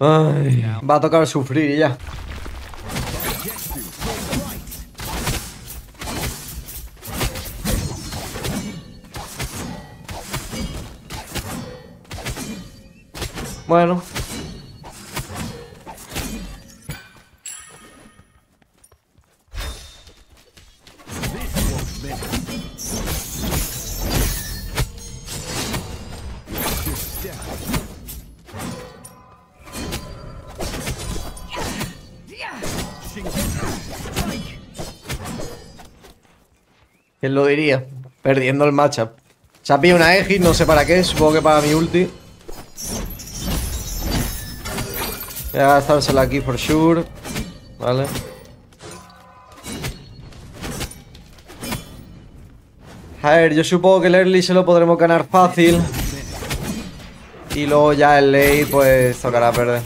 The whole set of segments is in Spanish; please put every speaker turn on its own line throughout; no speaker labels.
Ay, va a tocar sufrir y ya. Bueno. ¿Quién lo diría? Perdiendo el matchup. Se ha pillado una Aegis, no sé para qué, supongo que para mi ulti. Voy a gastársela aquí for sure. Vale. A ver, yo supongo que el early se lo podremos ganar fácil. Y luego ya el late pues tocará perder.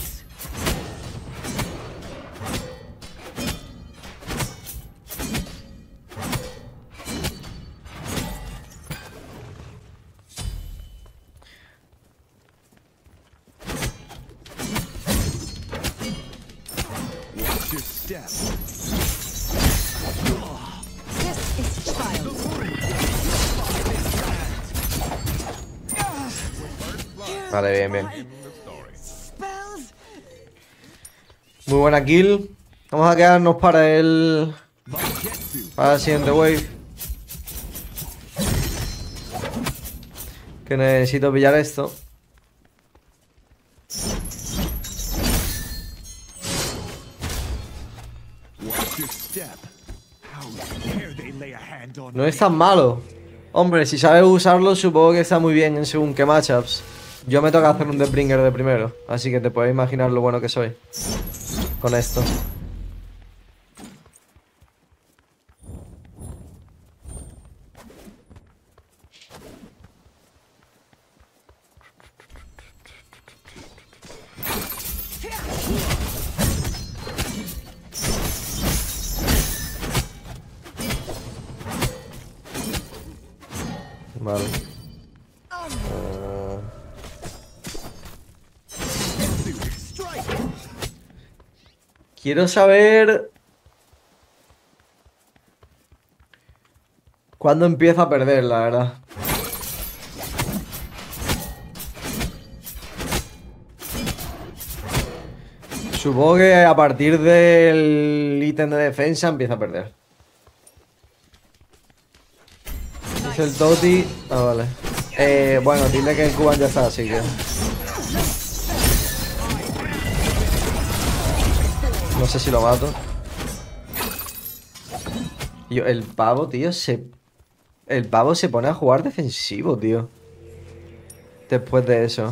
Vale, bien, bien. Muy buena kill. Vamos a quedarnos para el... para la siguiente wave. Que necesito pillar esto. No es tan malo. Hombre, si sabes usarlo, supongo que está muy bien en según qué matchups. Yo me toca hacer un Deathbringer de primero, así que te puedes imaginar lo bueno que soy con esto. Vale. Quiero saber cuándo empiezo a perder, la verdad. Supongo que a partir del ítem de defensa empieza a perder. Es el Toti. Ah, vale. Bueno, dile que el Cuban ya está, así que... No sé si lo mato. Yo, el pavo, tío, el pavo se pone a jugar defensivo, tío. Después de eso.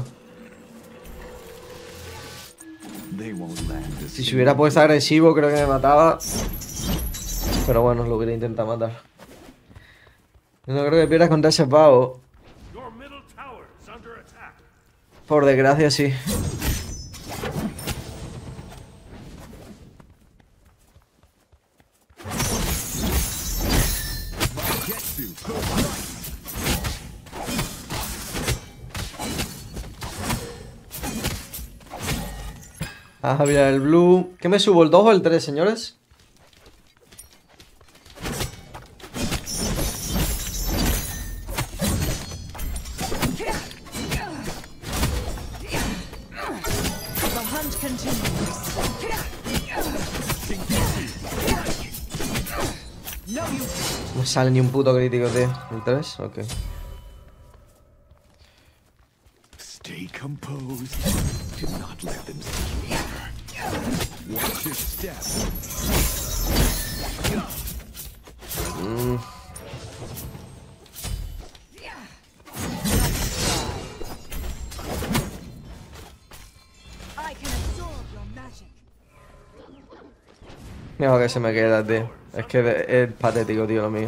Si se hubiera puesto agresivo, creo que me mataba. Pero bueno, lo quería intentar matar. No creo que pierdas contra ese pavo. Por desgracia, sí. Ah, mira el blue. ¿Qué me subo? ¿El 2 o el 3, señores? No sale ni un puto crítico, tío. ¿El 3? Ok.
Stay composed. Do not let them see you. Watch your step.
Mira lo que se me queda, tío. Es que es patético, tío, lo mío.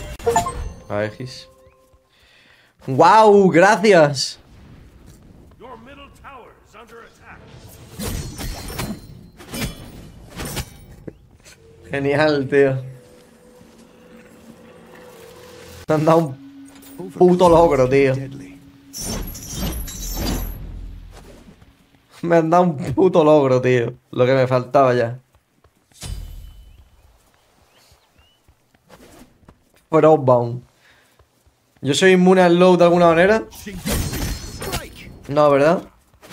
Aegis. ¡Wow! ¡Gracias!
Your middle tower is under attack.
Genial, tío. Te han dado un puto logro, tío.
Deadly.
Me han dado un puto logro, tío. Lo que me faltaba ya. Frostbound. ¿Yo soy inmune al low de alguna manera?
Strike.
No, ¿verdad?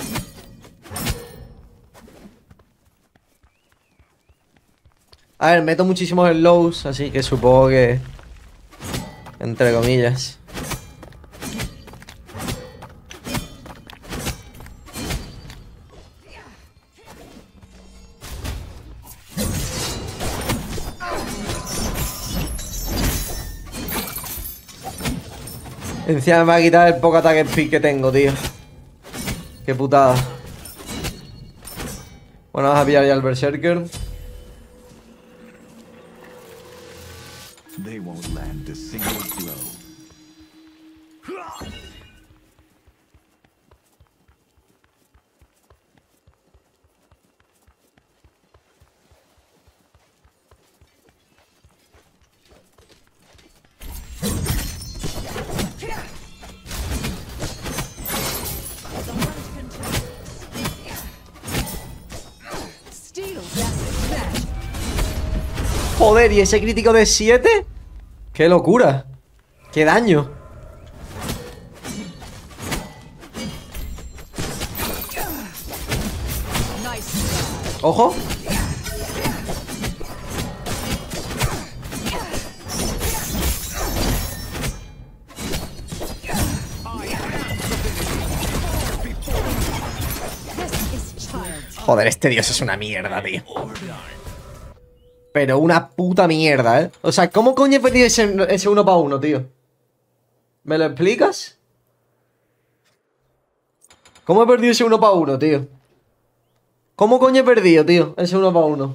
A ver, meto muchísimos lows, así que supongo que... Entre comillas. Encima me va a quitar el poco ataque speed que tengo, tío. Qué putada. Bueno, vamos a pillar ya el Berserker.
They won't land a single blow.
Joder, ¿y ese crítico de 7? ¡Qué locura! ¡Qué daño! ¡Ojo! Joder, este dios es una mierda, tío. Pero una puta mierda, ¿eh? O sea, ¿cómo coño he perdido ese 1 para 1, tío? ¿Me lo explicas? ¿Cómo he perdido ese 1 para 1, tío? ¿Cómo coño he perdido, tío? Ese 1 para 1.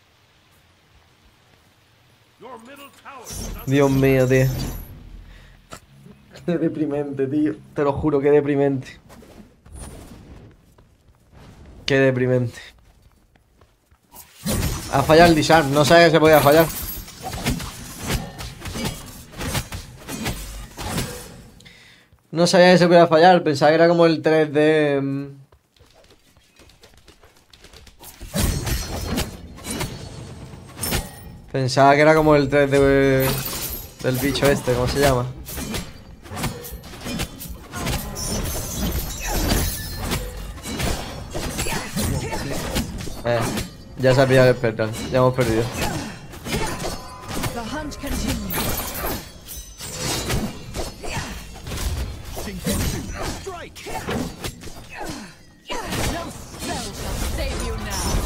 Your middle tower is under
Dios mío, tío. Qué deprimente, tío. Te lo juro, qué deprimente. Qué deprimente. Ha fallado el disarm. No sabía que se podía fallar. No sabía que se podía fallar. Pensaba que era como el 3 de... Pensaba que era como el 3 de... Del bicho este, ¿cómo se llama? Ya se ha pillado el espectral. Ya hemos perdido.
The hunt continues.
Strike.
No spell shall save you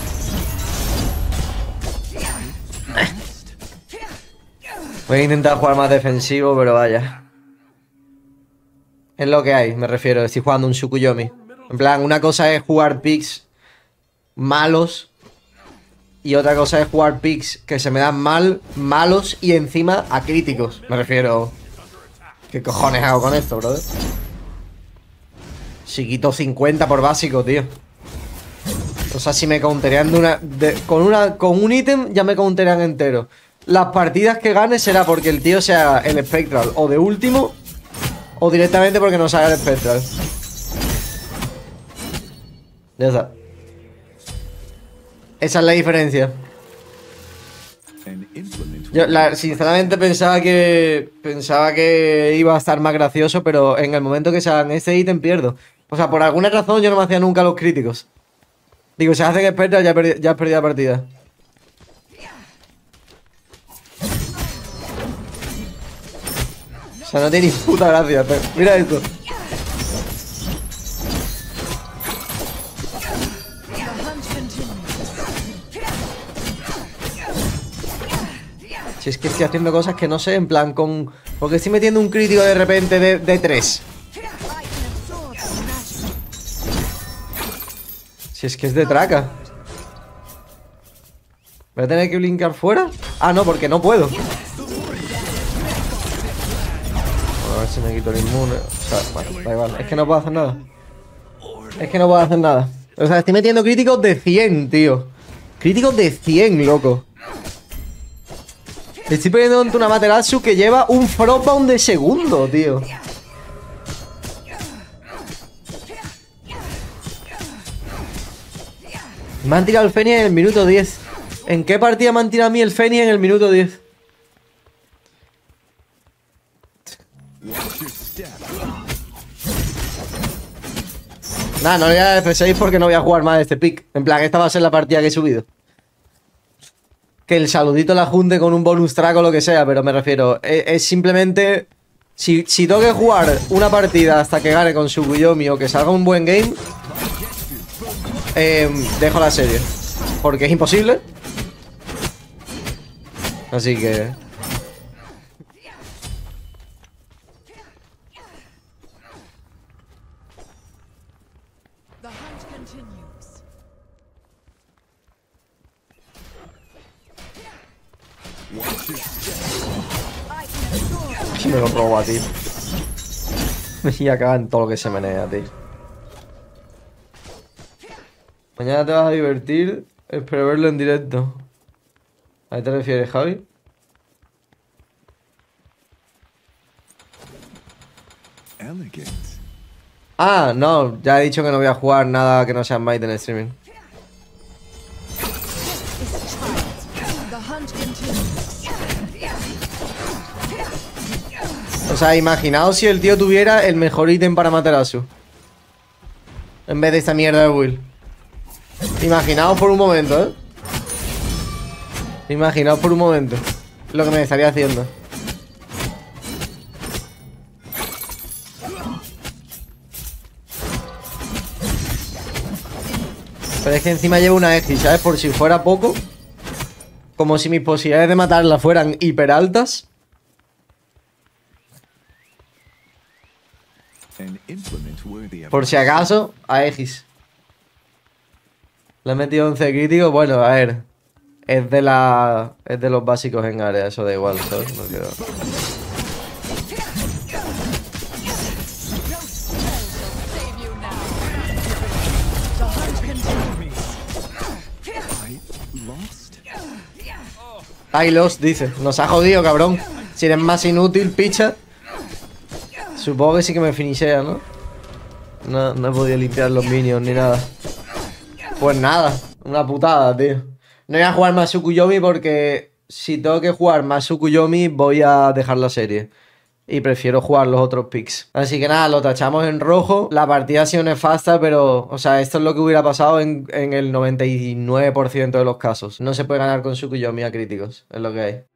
now.
Voy a intentar jugar más defensivo, pero vaya. Es lo que hay, me refiero. Estoy jugando un Tsukuyomi. En plan, una cosa es jugar picks malos. Y otra cosa es jugar picks que se me dan malos y encima a críticos. Me refiero... ¿Qué cojones hago con esto, brother? Si quito 50 por básico, tío. O sea, si me counterean con un ítem ya me counterean entero. Las partidas que gane será porque el tío sea el Spectral o de último o directamente porque no salga el Spectral. Ya está. Esa es la diferencia.
And implement
Yo, sinceramente pensaba que iba a estar más gracioso, pero en el momento que salgan este ítem pierdo. O sea, por alguna razón yo no me hacía nunca los críticos. Digo, si hacen expertas ya has perdido la partida. O sea, no tiene ni puta gracia. Pero mira esto.
The hunt continues.
Si es que estoy haciendo cosas que no sé, en plan con... Porque estoy metiendo un crítico de repente de 3.
I can absorb the magic.
Si es que es de traca. ¿Voy a tener que blinkear fuera? Ah, no, porque no puedo. Bueno, a ver si me quito el inmune. O sea, bueno, da igual. Es que no puedo hacer nada.
order.
Es que no puedo hacer nada. O sea, estoy metiendo críticos de 100, tío. Críticos de 100, loco. Estoy perdiendo contra una Amaterasu que lleva un Frostbound de segundo, tío. Me han tirado el Fénix en el minuto 10. ¿En qué partida me han tirado a mí el Fénix en el minuto 10?
Watch your step.
Nada, no le voy a dar F6 porque no voy a jugar más de este pick. En plan, esta va a ser la partida que he subido. Que el saludito la junte con un bonus track o lo que sea, pero me refiero, es simplemente... Si tengo que jugar una partida hasta que gane con Tsukuyomi o que salga un buen game, dejo la serie. Porque es imposible. Así que...
The hunt continues.
Watch your step.
I can absorb.
Me lo robo a ti. Y acaba en todo lo que se menea, tío. Mañana te vas a divertir. Espero verlo en directo. ¿A qué te refieres, Javi?
Elegant.
Ah, no, ya he dicho que no voy a jugar nada que no sea Might en streaming.
Is child. The hunt continues.
O sea, imaginaos si el tío tuviera el mejor ítem para Amaterasu en vez de esta mierda de build. Imaginaos por un momento, ¿eh? Imaginaos por un momento lo que me estaría haciendo. Pero es que encima llevo una Exi, ¿sabes? Por si fuera poco. Como si mis posibilidades de matarla fueran hiper altas.
An implement worthy of
Por si acaso, a Aegis. Le he metido 11 críticos. Bueno, a ver. Es de los básicos en área, eso da igual, ¿sabes? No quiero...
Save you now. The hunt continues.
I lost.
I lost, dice. Nos ha jodido, cabrón. Si eres más inútil, picha. Supongo que sí que me finishea, ¿no? No he podido limpiar los minions ni nada. Pues nada, una putada, tío. No voy a jugar más Tsukuyomi porque si tengo que jugar más Tsukuyomi voy a dejar la serie. Y prefiero jugar los otros picks. Así que nada, lo tachamos en rojo. La partida ha sido nefasta, pero... O sea, esto es lo que hubiera pasado en el 99% de los casos. No se puede ganar con Tsukuyomi a críticos. Es lo que hay.